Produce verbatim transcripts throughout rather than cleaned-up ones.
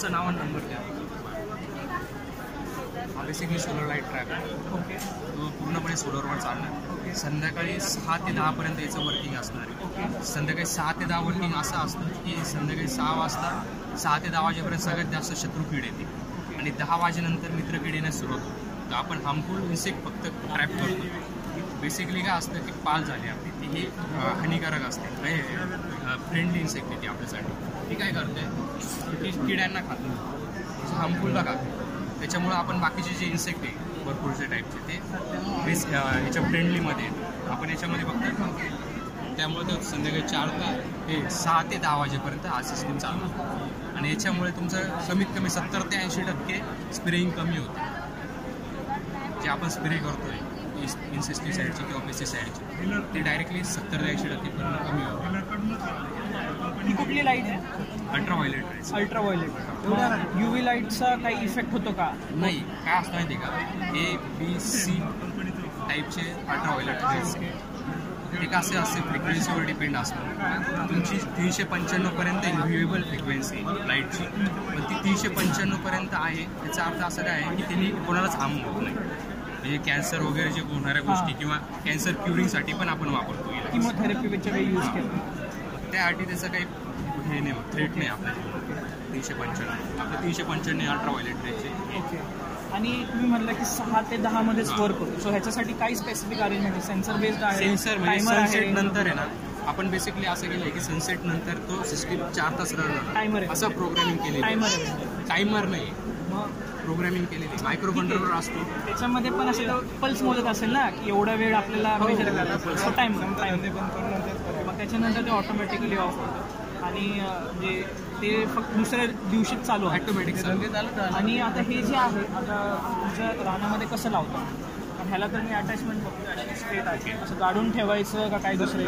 तुमचं नाव आणि नंबर द्या. हा बेसिकली सोलर लाईट ट्रॅप आहे. ओके. तो पूर्णपणे सोलरवर चालणार. संध्याकाळी सहा ते दहापर्यंत याचं वर्किंग असणार आहे. ओके. संध्याकाळी सहा ते दहा वर्किंग असं असतं की संध्याकाळी सहा वाजता सहा ते दहा वाजेपर्यंत सगळ्यात जास्त शत्रुकीड येते आणि दहा वाजेनंतर मित्रकीड येण्यास सुरुवात होते. तर आपण हार्मफुल इन्सेक्ट फक्त ट्रॅप करतो. बेसिकली काय असतं की पाल झाली आपली ती ही हानिकारक असते, फ्रेंडली इन्सेक्ट येते आपल्यासाठी. ती काय करते ती किड्यांना खातं, हार्मफुलला खाते. त्याच्यामुळं आपण बाकीचे जे इन्सेक्ट आहे भरपूरचे टाईपचे ते बेस याच्या फ्रेंडलीमध्ये आपण याच्यामध्ये बघतो. त्यामुळे तर संध्याकाळी चार ते हे सहा ते दहा वाजेपर्यंत हा सिस्टीम चालणार आणि याच्यामुळे तुमचं कमीत कमी सत्तर ते ऐंशी टक्के स्प्रेइंग कमी होते. जे आपण स्प्रे करतोय इन्सेक्टिसाइडची किंवा पेस्टिसाइडची ते डायरेक्टली सत्तर ते ऐंशी टक्के कमी होते. ही कुठली लाईट आहे? Ultra violet rays. Ultra violet. U V लाईटचा काही इफेक्ट होतो का? नाही. काय असतं माहिती का, ए बी सी टाईपचे अल्ट्रा व्हायलेट राईस ते कसे असते फ्रिक्वेन्सीवर डिपेंड असतं. तुमची तीनशे पंच्याण्णवपर्यंत व्ह्युएबल फ्रिक्वेन्सी लाईटची, पण ती तीनशे पंच्याण्णवपर्यंत आहे. याचा अर्थ असं काय आहे की त्यांनी कोणालाच हार्म होत नाही. म्हणजे कॅन्सर वगैरे जे होणाऱ्या गोष्टी किंवा कॅन्सर क्युरिंगसाठी पण आपण वापरतो. किमोथेरपीच्या वेळी यूज केलं त्यासाठी त्याचं काही हे नाही थ्रेट नाही आपल्याला. तीनशे पंच्याण्णव आपलं तीनशे पंच्याण्णव अल्ट्रा व्हायलेट राईसचे. ओके. आणि तुम्ही म्हटलं की सहा ते दहा मध्येच वर्क होतो. सो ह्याच्यासाठी काही स्पेसिफिक अरेंजमेंट सेन्सर बेस्ड आहे? सेन्सर म्हणजे सनसेट नंतर आहे ना, आपण बेसिकली असं केलं की सनसेट नंतर तो सिस्टीम चार तास राहणार. टायमर असं प्रोग्रामिंग केलेलं. टायमर आहे? टायमर नाही, प्रोग्रामिंग केलेली मायक्रो कंट्रोलर असतो. त्याच्यामध्ये पण असं पल्स मोजत असेल ना की एवढा वेळ आपल्याला मेजर करायला टाइम मग त्याच्यानंतर ते ऑटोमॅटिकली ऑफ होतं आणि म्हणजे ते फक्त दुसऱ्या दिवशीच चालू ऑटोमॅटिक. आणि आता हे जे आहे आता तुमच्या रानामध्ये कसं लावतं ह्याला तर मी अटॅचमेंट बघतो अशी स्ट्रेट आहे, असं गाडून ठेवायचं का काय दुसरं?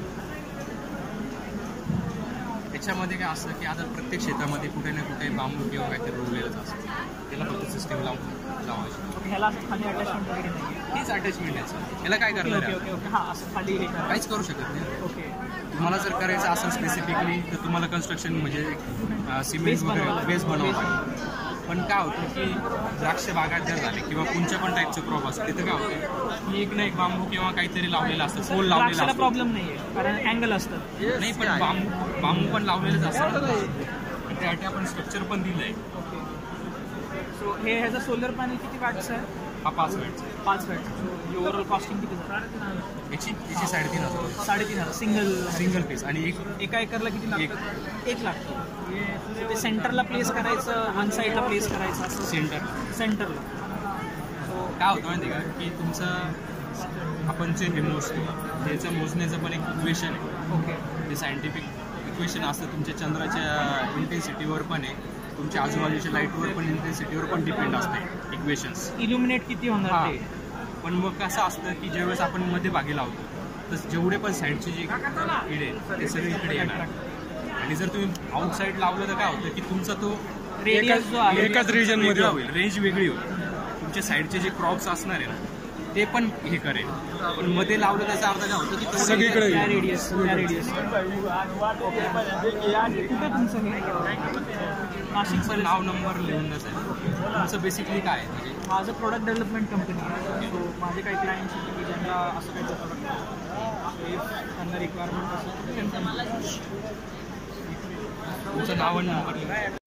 त्याच्यामध्ये काय असतं की आता प्रत्येक शेतामध्ये कुठे ना कुठे बांबू किंवा काहीतरी रोवलेलंच असतं. त्याला फक्त सिस्टीम लावून लावायची. ह्याला असं खाली अटॅचमेंट वगैरे नाही? हीच अटॅचमेंट आहे. याला काय करणार ओके ओके ओके. हां असं खाली काहीच करू शकत नाही. ओके. तुम्हाला जर करायचं असेल स्पेसिफिकली तर तुम्हाला कन्स्ट्रक्शन म्हणजे सिमेंट वगैरे बेस बनवावं लागेल. पण काय होतं की द्राक्ष बागात जर झाले किंवा कोणत्या पण टाईपचे क्रॉप असतं तिथं काय होतं की एक ना एक बांबू किंवा काहीतरी लावलेलं असतं, पोल लावलेला असतो. प्रॉब्लेम नाही आहे कारण अँगल असतं. नाही पण बांबू बांबू पण लावलेलंच असतं. त्यासाठी आपण स्ट्रक्चर पण दिलं आहे. ओके. सो हे ह्याचं सोलर पॅनल किती वॅटचं आहे? हा पाच वॅटचा. पाच वॅट. ओव्हरऑल कॉस्टिंग किती झालं? याची याची साडेतीन हजार. साडेतीन हजार सिंगल सिंगल पीस. आणि एक एका एकरला किती लागतं? एक लाख. ते सेंटरला प्लेस करायचं, वन साईडला प्लेस करायचं असं? सेंटर सेंटरला. सो काय होतं माहिती का की तुमचं आपण जे हे मोजतो त्याचं मोजण्याचं पण एक इक्वेशन आहे. ओके. ते सायंटिफिक इक्वेशन असतं. तुमच्या चंद्राच्या इंटेन्सिटीवर पण आहे, तुमच्या आजूबाजूच्या लाईटवर पण इंटेन्सिटीवर पण डिपेंड असते इक्वेशन्स. इल्युमिनेट किती होणार ते? पण मग कसं असतं की ज्यावेळेस आपण मध्यभागी लावतो तर जेवढे पण साईडचे जे किडे ते सगळे इकडे येणार. आणि जर तुम्ही आउटसाईड लावलं तर काय होतं की तुमचा तो रेडियस जो आहे एकाच रिजनमध्ये होईल, रेंज वेगळी होईल. तुमच्या साईडचे जे क्रॉप्स असणार आहे ना ते पण हे करेल. पण मध्ये लावलं त्याचा अर्थ काय होतं की सगळीकडे रेडियस रेडियस कुठे तुमचं हे नाशिकचं नाव नंबर लिहूनच आहे. तुमचं बेसिकली काय आहे म्हणजे माझं प्रोडक्ट डेव्हलपमेंट कंपनी आहे. सो माझे काही क्लायंट्स होते की ज्यांना असं काही प्रोडक्ट त्यांना रिक्वायरमेंट असेल तुमचं नाव आणि नंबर लिहून